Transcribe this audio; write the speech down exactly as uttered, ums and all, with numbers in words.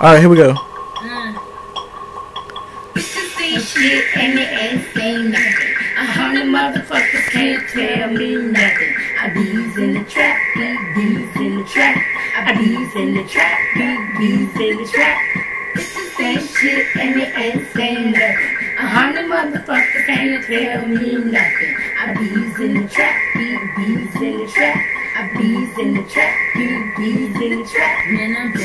All right, here we go. Mm. Bitches say shit and it ain't saying nothing. A hundred motherfuckers can't tell me nothing. I bees in the trap, big bees in the trap. I bees in the trap, big bees in the trap. Bitches say shit and it ain't saying nothing. A hundred motherfuckers can't tell me nothing. I bees in the trap, big bees in the trap. I bees in the trap, big bees in the trap. Man, I'm